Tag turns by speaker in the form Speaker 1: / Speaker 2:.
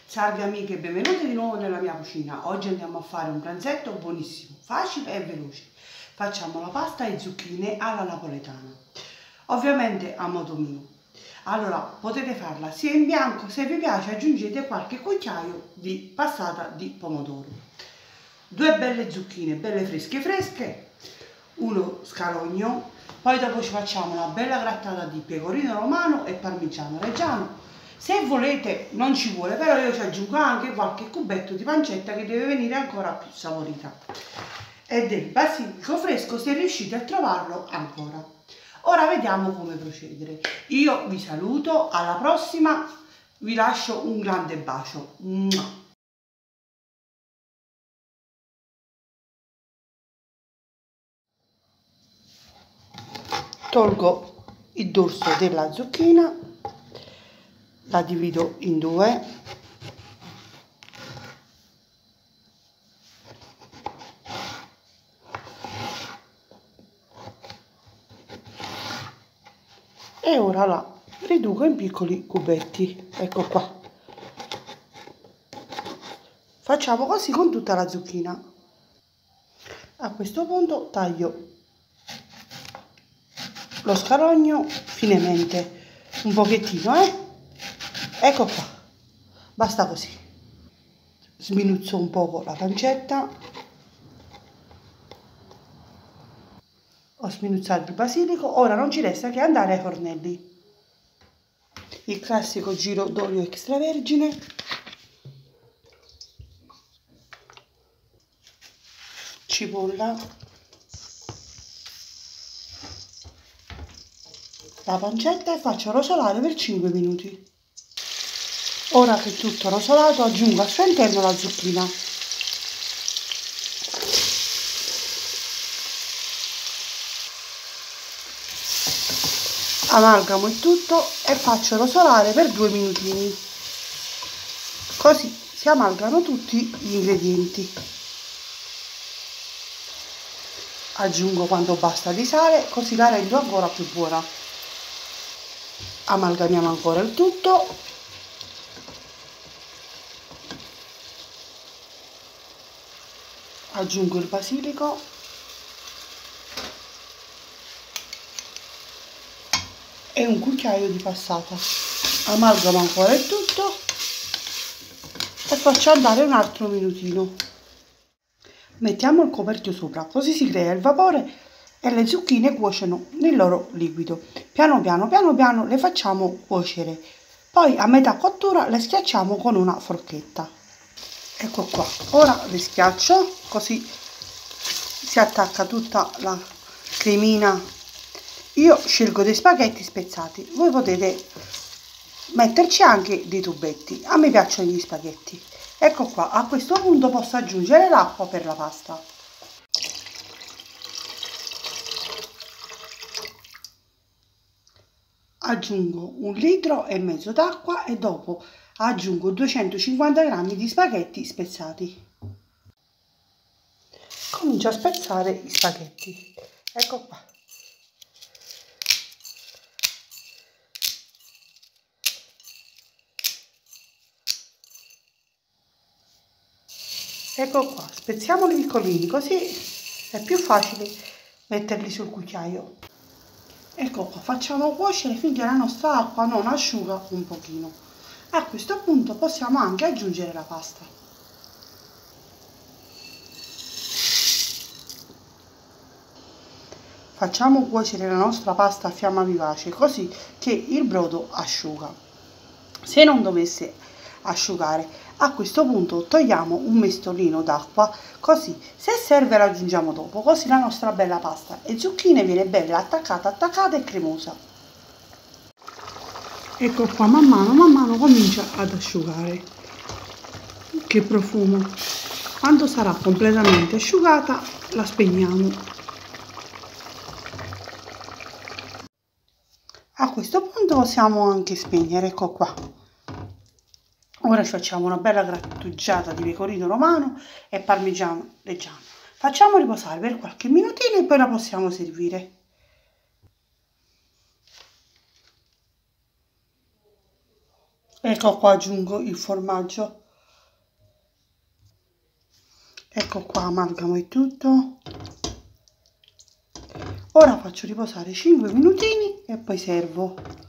Speaker 1: Salve amiche, benvenute di nuovo nella mia cucina. Oggi andiamo a fare un pranzetto buonissimo, facile e veloce. Facciamo la pasta e zucchine alla napoletana, ovviamente a modo mio. Allora, potete farla sia in bianco, se vi piace aggiungete qualche cucchiaio di passata di pomodoro. Due belle zucchine, belle fresche, uno scalogno, poi dopo ci facciamo una bella grattata di pecorino romano e parmigiano reggiano. Se volete, non ci vuole, però io ci aggiungo anche qualche cubetto di pancetta che deve venire ancora più saporita. E del basilico fresco se riuscite a trovarlo ancora. Ora vediamo come procedere. Io vi saluto, alla prossima, vi lascio un grande bacio. Tolgo il dorso della zucchina, la divido in due. E ora la riduco in piccoli cubetti, ecco qua. Facciamo così con tutta la zucchina. A questo punto taglio lo scalogno finemente, un pochettino, ecco qua, basta così. Sminuzzo un poco la pancetta, ho sminuzzato il basilico, ora non ci resta che andare ai fornelli. Il classico giro d'olio extravergine, cipolla, la pancetta e faccio rosolare per 5 minuti. Ora che è tutto rosolato aggiungo al suo interno la zucchina. Amalgamo il tutto e faccio rosolare per 2 minutini. Così si amalgano tutti gli ingredienti. Aggiungo quanto basta di sale, così la rendo ancora più buona. Amalgamiamo ancora il tutto. Aggiungo il basilico. E un cucchiaio di passata. Amalgamo ancora il tutto e faccio andare un altro minutino. Mettiamo il coperchio sopra, così si crea il vapore e le zucchine cuociono nel loro liquido. Piano piano le facciamo cuocere. Poi a metà cottura le schiacciamo con una forchetta. Ecco qua, ora le schiaccio, così si attacca tutta la cremina. Io scelgo dei spaghetti spezzati, voi potete metterci anche dei tubetti, a me piacciono gli spaghetti. Ecco qua, a questo punto posso aggiungere l'acqua per la pasta. Aggiungo 1,5 litri d'acqua e dopo aggiungo 250 g di spaghetti spezzati. Comincio a spezzare gli spaghetti. Ecco qua. Ecco qua, spezziamoli piccolini, così è più facile metterli sul cucchiaio. Ecco qua, facciamo cuocere finché la nostra acqua non asciuga un pochino. A questo punto possiamo anche aggiungere la pasta. Facciamo cuocere la nostra pasta a fiamma vivace, così che il brodo asciuga. Se non dovesse asciugare, a questo punto togliamo un mestolino d'acqua, così se serve la aggiungiamo dopo, così la nostra bella pasta e zucchine viene bella attaccata e cremosa. Ecco qua, man mano comincia ad asciugare. Che profumo! Quando sarà completamente asciugata la spegniamo. A questo punto possiamo anche spegnere, ecco qua. Ora ci facciamo una bella grattugiata di pecorino romano e parmigiano reggiano. Facciamo riposare per qualche minutino e poi la possiamo servire. Ecco qua, aggiungo il formaggio. Ecco qua, amalgamo il tutto. Ora faccio riposare 5 minutini e poi servo.